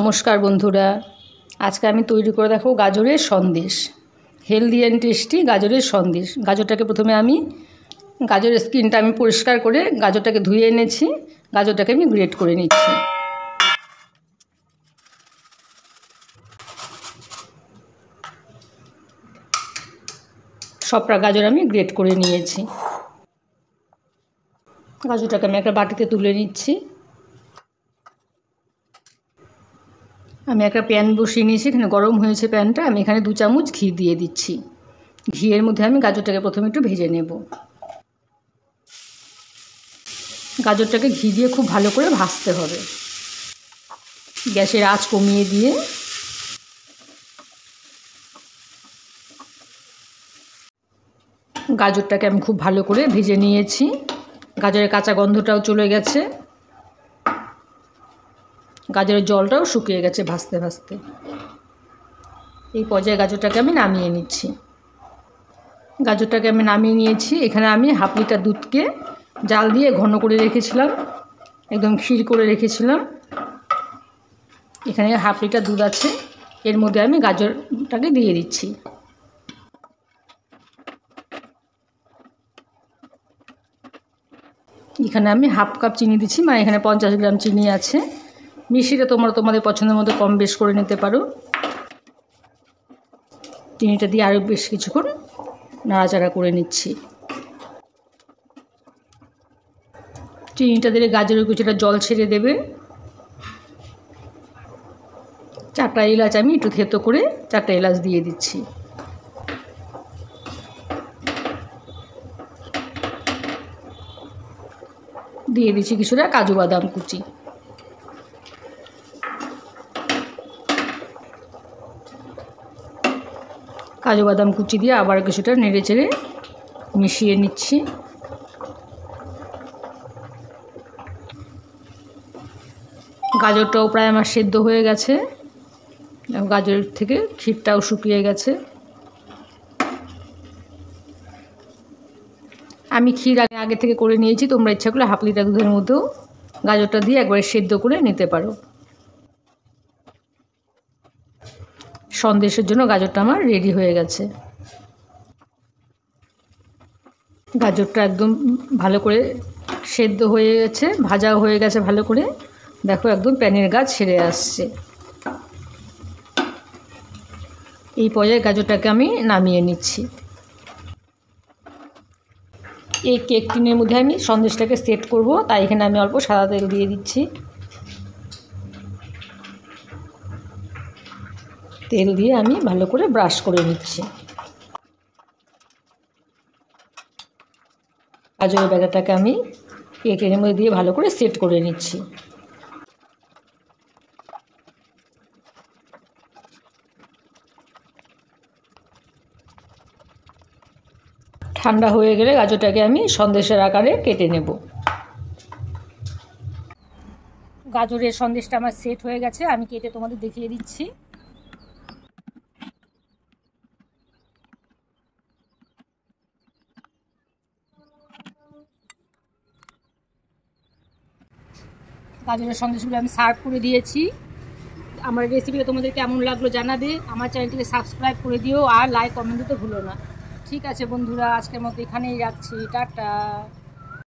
नमस्कार बंधुरा आज के आमी तैरी करे देखो गाजरेर सन्देश हेल्दी एंड टेस्टी गाजरेर सन्देश। गाजरटाके प्रथमे आमी गाजरेर स्किनटा आमी परिष्कार करे गाजरटाके धुए एनेछि। गाजरटाके आमी ग्रेट करे निচ্ছি। सबटा गाजर आमी ग्रेट करे निয়েছি। गाजरटाके आमी একটা বাটিতে তুলে নিচ্ছি। আমি একটা প্যান বসিয়ে নিয়েছি, এখানে গরম হয়েছে প্যানটা। আমি এখানে 2 চামচ ঘি দিয়ে দিচ্ছি। ঘিয়ের মধ্যে আমি গাজরটাকে প্রথমে একটু ভেজে নেব। গাজরটাকে ঘি দিয়ে খুব ভালো করে ভাজতে হবে। গ্যাসের আঁচ কমিয়ে দিয়ে গাজরটাকে আমি খুব ভালো করে ভেজে নিয়েছি। গাজরের কাঁচা গন্ধটাও চলে গেছে, গাজরের জলটাও শুকিয়ে গেছে ভাজতে ভাজতে। এই পর্যায়ে গাজরটাকে আমি নামিয়ে নিচ্ছি। গাজরটাকে আমি নামিয়ে নিয়েছি। এখানে আমি হাফ লিটার দুধকে জাল দিয়ে ঘন করে রেখেছিলাম, একদম ক্ষীর করে রেখেছিলাম। এখানে হাফ লিটার দুধ আছে, এর মধ্যে আমি গাজরটাকে দিয়ে দিচ্ছি। এখানে আমি হাফ কাপ চিনি দিচ্ছি, মানে এখানে 50 গ্রাম চিনি আছে। মিষ্টিটা তোমরা তোমাদের পছন্দের মতো কম বেশ করে নিতে পারো। চিনিটা দিয়ে আরও বেশ কিছুক্ষণ নাড়াচাড়া করে নিচ্ছি। চিনিটা দিলে গাজরের কিছুটা জল ছেড়ে দেবে। 4টা এলাচ আমি একটু থেতো করে 4টা এলাচ দিয়ে দিচ্ছি। দিয়ে দিচ্ছি কিছুটা কাজু বাদাম কুচি। কাজু বাদাম কুচি দিয়ে আবার কিছুটা নেড়ে চেড়ে মিশিয়ে নিচ্ছি। গাজরটাও প্রায় আমার সেদ্ধ হয়ে গেছে, গাজরের থেকে ক্ষীরটাও শুকিয়ে গেছে। আমি ক্ষীর আগে থেকে করে নিয়েছি, তোমরা ইচ্ছা করলে হাফ লিটার দুধের মধ্যেও গাজরটা দিয়ে একবারে সেদ্ধ করে নিতে পারো। সন্দেশের জন্য গাজরটা আমার রেডি হয়ে গেছে। গাজরটা একদম ভালো করে সেদ্ধ হয়ে গেছে, ভাজাও হয়ে গেছে ভালো করে। দেখো একদম প্যানের গা ছেড়ে আসছে। এই পর্যায়ে গাজরটাকে আমি নামিয়ে নিচ্ছি। এই কেক টিনের মধ্যে আমি সন্দেশটাকে সেট করব, তাই এখানে আমি অল্প সাদা তেল দিয়ে দিচ্ছি। তেল দিয়ে আমি ভালো করে ব্রাশ করে নিচ্ছি। গাজরের ব্যাটারটাকে আমি কেক টিনের মধ্যে দিয়ে ভালো করে সেট করে নিচ্ছি। ঠান্ডা হয়ে গেলে গাজরটাকে আমি সন্দেশের আকারে কেটে নেব। গাজরের সন্দেশটা আমার সেট হয়ে গেছে, আমি কেটে তোমাদের দেখিয়ে দিচ্ছি। গাজরের সন্দেশগুলো আমি সার্ভ করে দিয়েছি। আমার রেসিপিটা তোমাদের কেমন লাগলো জানাবে। আমার চ্যানেলটিকে সাবস্ক্রাইব করে দিও আর লাইক কমেন্ট দিতে ভুলো না। ঠিক আছে বন্ধুরা, আজকের মতো এখানেই রাখছি। টাটা।